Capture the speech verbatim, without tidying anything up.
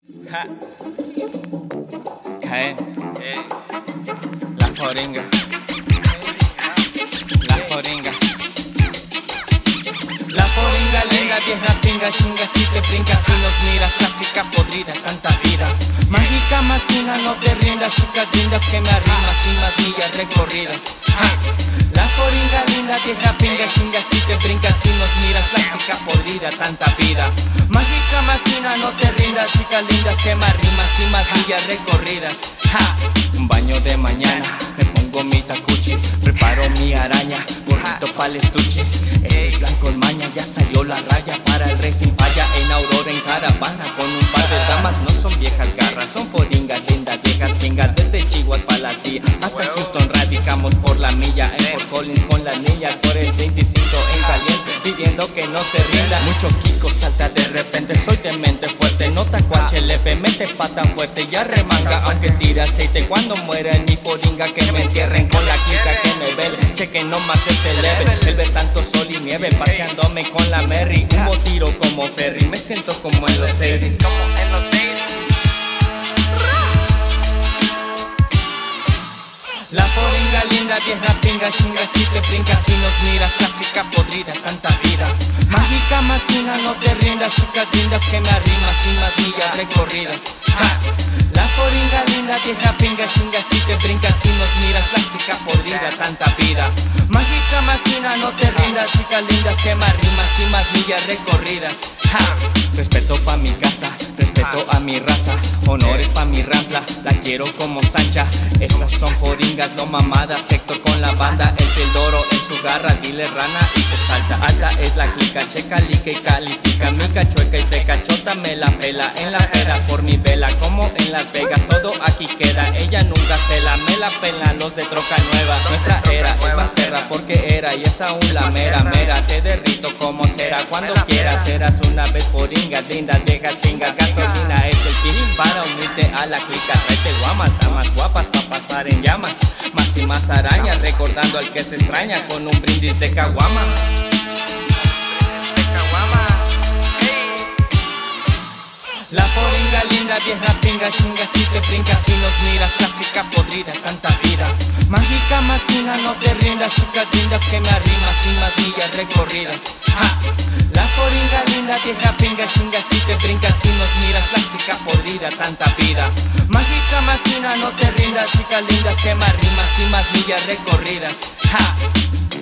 Ja. Caen la foringa, la foringa, la foringa linda, vieja pinga, chinga si te brincas y nos miras, clásica podrida, tanta vida. Mágica máquina, no te rindas, chicas lindas que me arrimas y más millas recorridas. Ja. La foringa linda, vieja pinga, chinga si te brincas y nos miras, clásica podrida, tanta vida. Mágica máquina, no te rindas, chicas lindas que me arrimas y más millas recorridas. Ja. Un baño de mañana, me pongo mi tacuchi, preparo mi araña, gorrito pa'l estuche. Ese blanco el maña, ya salió la raya para el rey sin falla. En Aurora en caravana con un par de damas, no son viejas garras, son foringas lindas, viejas pingas. Desde Chihuahua pa' la tía hasta Houston radicamos por la milla. En Fort Collins con las niñas por el veinticinco en caliente, pidiendo que no se rinda. Mucho Kiko salta de repente, soy de mente fuerte, no tacuache leve, mete pata fuerte, ya remanga aunque tire aceite. Cuando muera en mi foringa que me entierren con la clica que me vele, chequen nomás ese level. Él ve tanto sol y nieve, paseándome con la Mary. Humo tiro como ferry, me siento como en los series. La foringa linda, vieja pinga, chinga si te brincas y nos miras, clásica podrida, tanta vida. Mágica máquina, no te rindas, chicas lindas que me arrimas y más millas recorridas. Ja. La foringa linda, vieja pinga, chinga si te brincas y nos miras, clásica podrida, tanta vida. Mágica máquina, no te rindas, chicas lindas que me arrimas y más millas recorridas. Ja. Respeto pa' mi casa, respeto a mi raza, honores pa' mi rampla, la quiero como Sancha. Esas son foringas, no mamadas, sector con la banda, el pildoro en su garra, dile rana y te salta. Alta es la clica, checa, lica y califica, mi cachueca y feca, chota me la pela en la pera por mi vela, como en Las Vegas, todo aquí queda, ella nunca se la, me la pelan los de troca nueva. Nuestra era es más perra porque era y es aún la mera mera, te derrito como será, cuando quieras serás una vez foringa, lindas viejas pingas, gasolina es el fin para unirte a la clica. Tráete guamas, damas guapas pa' pasar en llamas, más y más arañas, recordando al que se extraña con un brindis de caguama. La foringa linda, vieja pinga, chinga si te brincas y nos miras, clásica podrida, tanta vida. Mágica máquina, no te rindas, chicas lindas que me arrimas y más millas recorridas. Ja. La foringa linda, vieja pinga, chinga si te brincas y nos miras, clásica podrida, tanta vida. Mágica máquina, no te rindas, chicas lindas que me arrimas y más millas recorridas. Ja.